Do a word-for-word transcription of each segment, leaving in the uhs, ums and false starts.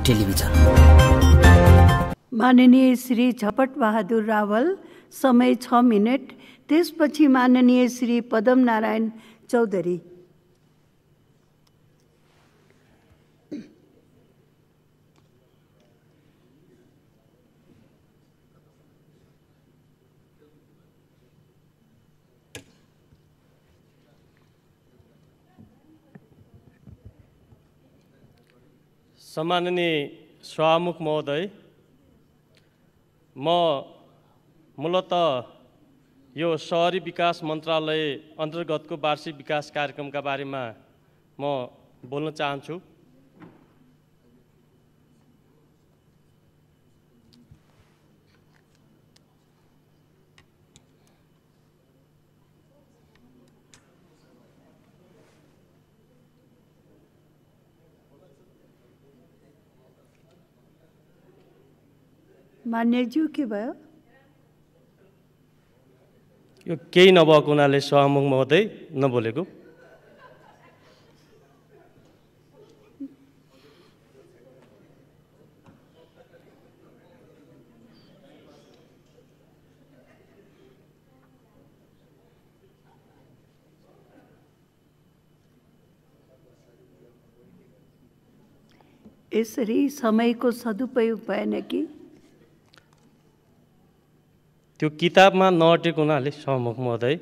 Television. माननीय श्री झपट बहादुर रावल, समय छ मिनट। त्यसपछि माननीय श्री पदम नारायण चौधरी। सम्माननीय सभामुख महोदय, म मूलतः यो शहरी विकास मन्त्रालय अन्तर्गतको वार्षिक विकास कार्यक्रमका बारेमा म बोल्न चाहन्छु। मान्यज्यू के भयो? यो केही नभएको हुनाले सभामुख महोदय नबोलेको। यसरी समयको सदुपयोग भएन कि? त्यो किताबमा नअटेको हुनाले सभामुख महोदय।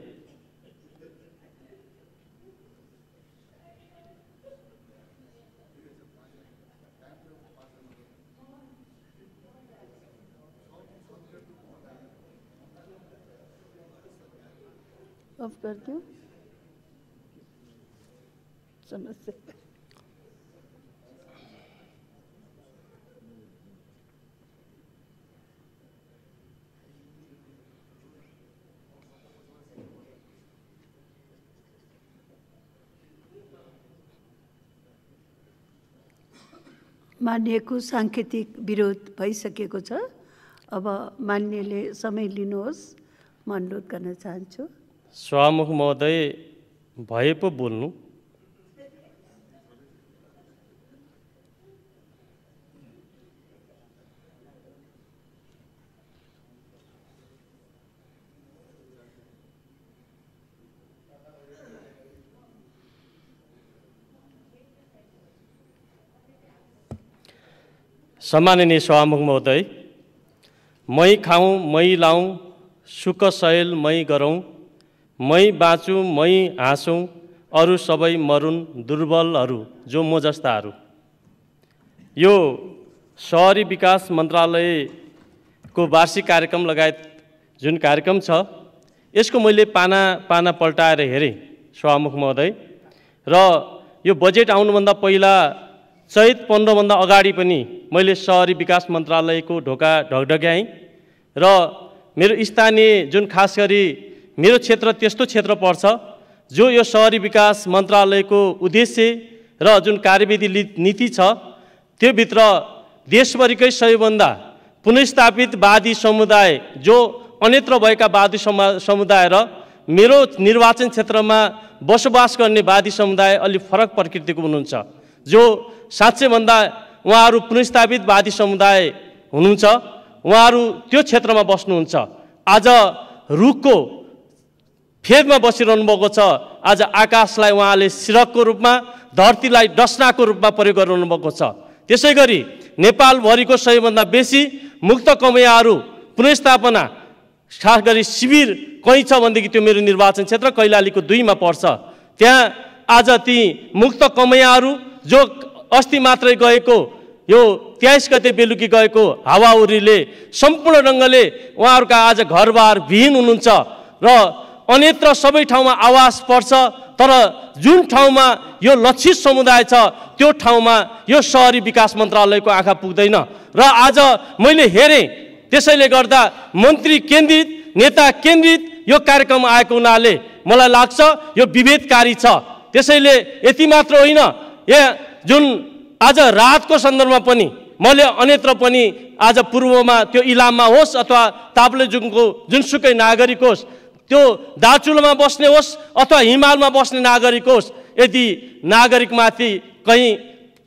अफ कर दूं? समस्या मान्यको सांकेतिक विरोध भइसकेको छ। अब मान्यले समय लिनुहोस्, म अनुरोध गर्न चाहन्छु। सभामुख महोदय, भए पो बोल्नु। सम्माननीय सभामुख महोदय, मै खाऊँ मै लाऊँ सुख सहेल मै गरौँ, मै बाँचौँ मै हाँसौँ अरू सबै मरुन् दुर्बलहरू जो म जस्ताहरू। यो शहरी विकास मन्त्रालयको वार्षिक कार्यक्रम लगायत जुन कार्यक्रम छ, यसको मैले पाना पाना पल्टाएर हेरेँ सभामुख महोदय, र यो बजेट आउनुभन्दा पहिला चैत पन्ध्रभन्दा अगाडि पनि मैले शहरी विकास मन्त्रालयको ढोका ढकढक्याएँ र मेरो स्थानीय जुन खास गरी मेरो क्षेत्र त्यस्तो क्षेत्र पर्छ जो यो शहरी विकास मन्त्रालयको उद्देश्य र जुन कार्यविधि नीति छ त्योभित्र देशभरिकै सबैभन्दा पुनर्स्थापित वादी समुदाय जो अन्यत्र भएका वादी समुदाय र मेरो निर्वाचन क्षेत्रमा बसोबास गर्ने वादी समुदाय अलि फरक प्रकृतिको हुनुहुन्छ, जो साँच्चै भन्दा उहाँहरू पुनर्स्थापित वादी समुदाय हुनुहुन्छ। उहाँहरू त्यो क्षेत्रमा बस्नुहुन्छ। आज रुखको फेदमा बसिरहनु भएको छ। आज आकाशलाई उहाँले सिरकको रूपमा, धरतीलाई डस्नाको रूपमा प्रयोग गरिरहनु भएको छ। त्यसै गरी नेपालभरिको सबैभन्दा बेसी मुक्त कमैयाहरू पुनर्स्थापना खास गरी शिविर कहीँ छ भनेदेखि त्यो मेरो निर्वाचन क्षेत्र कैलालीको दुईमा पर्छ। त्यहाँ आज ती मुक्त कमैयाहरू जो अस्ति मात्रै गएको यो तेइस गते बेलुकी गएको हावाहुरीले सम्पूर्ण ढङ्गले उहाँहरूका आज घरबार विहीन हुनुहुन्छ र अन्यत्र सबै ठाउँमा आवाज पर्छ, तर जुन ठाउँमा यो लक्षित समुदाय छ त्यो ठाउँमा यो शहरी विकास मन्त्रालयको आँखा पुग्दैन। र आज मैले हेरेँ, त्यसैले गर्दा मन्त्री केन्द्रित, नेता केन्द्रित यो कार्यक्रम आएको हुनाले मलाई लाग्छ यो विभेदकारी छ। त्यसैले यति मात्र होइन, यहाँ जुन आज रातको सन्दर्भमा पनि मैले अन्यत्र पनि आज पूर्वमा त्यो इलाममा होस् अथवा ताप्लेजुङको जुनसुकै नागरिक होस्, त्यो दार्चुलामा बस्ने होस् अथवा हिमालमा बस्ने नागरिक होस्, यदि नागरिकमाथि कहीँ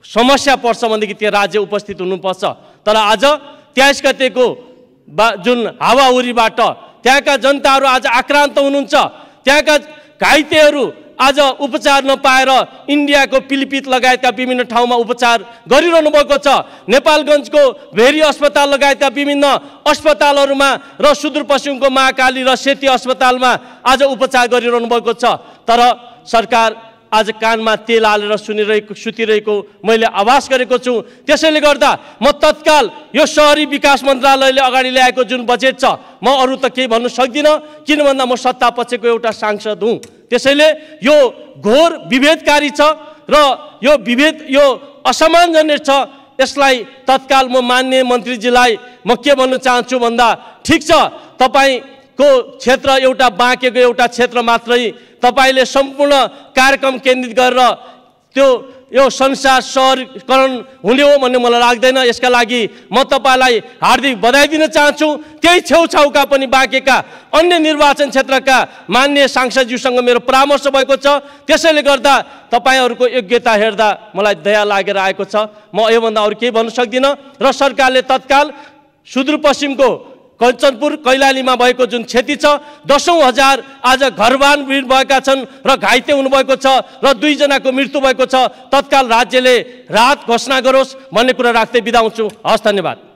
समस्या पर्छ भनेदेखि त्यो राज्य उपस्थित हुनुपर्छ। तर आज तेइस गतेको जुन हावाहुरीबाट त्यहाँका जनताहरू आज आक्रान्त हुनुहुन्छ। त्यहाँका घाइतेहरू आज उपचार नपाएर इन्डियाको पिलिभित लगायतका विभिन्न ठाउँमा उपचार गरिरहनु भएको छ। नेपालगञ्जको भेरी अस्पताल लगायतका विभिन्न अस्पतालहरूमा र सुदूरपश्चिमको महाकाली र सेती अस्पतालमा आज उपचार गरिरहनु भएको छ। तर सरकार आज कानमा तेल हालेर सुनिरहेको सुतिरहेको मैले आभास गरेको छु। त्यसैले गर्दा म तत्काल यो शहरी विकास मन्त्रालयले अगाडि ल्याएको जुन बजेट छ म अरू त केही भन्नु सक्दिनँ, किन भन्दा म सत्ता पक्षको एउटा सांसद हुँ। त्यसैले यो घोर विभेदकारी छ र यो विभेद यो असमञ्जस छ। यसलाई तत्काल म माननीय मन्त्रीजीलाई म के भन्न चाहन्छु भन्दा, ठिक छ तपाईँको क्षेत्र एउटा बाँकेको एउटा क्षेत्र मात्रै, तपाईले सम्पूर्ण कार्यक्रम केन्द्रित गरेर त्यो यो संसार सहरीकरण हुने हो भन्ने मलाई लाग्दैन। यसका लागि म तपाईलाई हार्दिक बधाई दिन चाहन्छु। त्यही छेउछाउका पनि बाँकेका अन्य निर्वाचन क्षेत्रका माननीय सांसदज्यूसँग मेरो परामर्श भएको छ। त्यसैले गर्दा तपाईहरूको योग्यता हेर्दा मलाई दया लागेर आएको छ। म योभन्दा अरू केही भन्न सक्दिनँ। र सरकारले तत्काल सुदूरपश्चिमको कञ्चनपुर कैलालीमा भएको जुन क्षति छ, दसौँ हजार आज घरबान भएका छन् र घाइते हुनुभएको छ र दुईजनाको मृत्यु भएको छ, तत्काल राज्यले राहत घोषणा गरोस् भन्ने कुरा राख्दै बिदा हुन्छु। हस्, धन्यवाद।